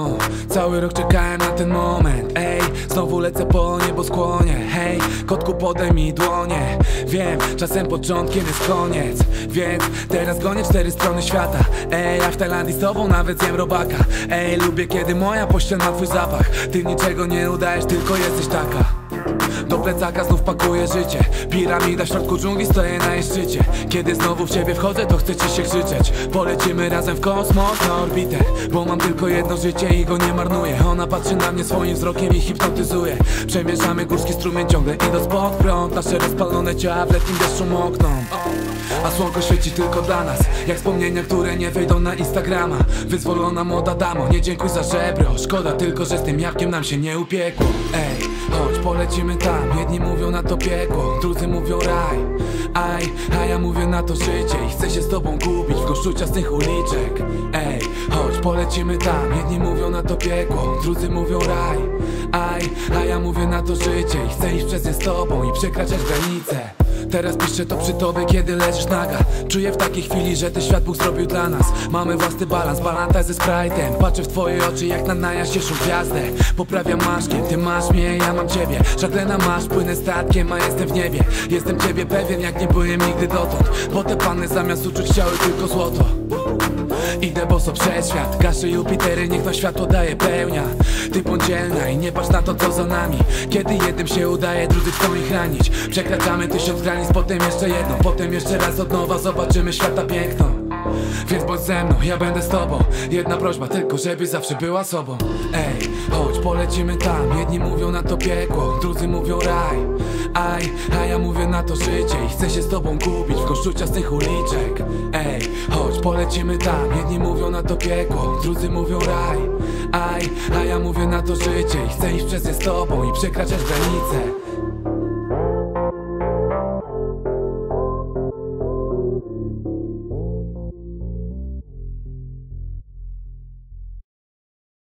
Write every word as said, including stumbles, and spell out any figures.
temu cały rok czekałem na ten moment. Ej, znowu lecę po nieboskłonie. Hej, kotku podaj mi dłonie. Wiem, czasem początkiem jest koniec, więc teraz gonię cztery strony świata. Ej, a w Tajlandii z tobą nawet zjem robaka. Ej, lubię kiedy moja pościel ma twój zapach. Ty niczego nie udajesz, tylko jesteś taka. Do plecaka znów pakuję życie. Piramida w środku dżungli, stoję na jej szczycie. Kiedy znowu w ciebie wchodzę, to chcecie się krzyczeć. Polecimy razem w kosmos, na orbitę, bo mam tylko jedno życie i go nie marnuję. Ona patrzy na mnie swoim wzrokiem i hipnotyzuje. Przemieszamy górski strumień ciągle idąc pod prąd. Nasze rozpalone ciała w letnim deszczu mokną, a słonko świeci tylko dla nas, jak wspomnienia, które nie wejdą na Instagrama. Wyzwolona młoda damo, nie dziękuj za żebro. Szkoda tylko, że z tym jabłkiem nam się nie upiekło. Ej, chodź polecimy tam. Jedni mówią na to piekło, drudzy mówią raj. Aj, a ja mówię na to życie i chcę się z tobą gubić w goszczu ciasnych uliczek. Ej, chodź polecimy tam. Jedni mówią na to piekło, drudzy mówią raj. Aj, a ja mówię na to życie i chcę iść przez nie z tobą i przekraczać granice. Teraz piszę to przy tobie, kiedy leżysz naga. Czuję w takiej chwili, że ten świat Bóg zrobił dla nas. Mamy własny balans, balanta ze Sprite'em. Patrzę w twoje oczy jak na najjaśniejszą gwiazdę. Poprawiam maszkiem, ty masz mnie, ja mam ciebie. Żaglena masz, płynę statkiem, a jestem w niebie. Jestem ciebie pewien jak nie byłem nigdy dotąd, bo te panny zamiast uczuć chciały tylko złoto. Idę boso przez świat, gaszę Jupitery, niech to światło daje pełnia. Ty bądź dzielna i nie patrz na to co za nami. Kiedy jednym się udaje, drudzy chcą ich chranić. Przekraczamy tysiąc granic, potem jeszcze jedną, potem jeszcze raz od nowa zobaczymy świata piękno. Więc bądź ze mną, ja będę z tobą. Jedna prośba tylko, żebyś zawsze była sobą. Ej, chodź polecimy tam. Jedni mówią na to piekło, drudzy mówią raj. Aj, a ja mówię na to życie i chcę się z tobą gubić w goszczu ciasnych uliczek. Ej, chodź polecimy tam. Jedni mówią na to piekło, drudzy mówią raj. Aj, a ja mówię na to życie i chcę iść przez nie z tobą i przekraczać granice.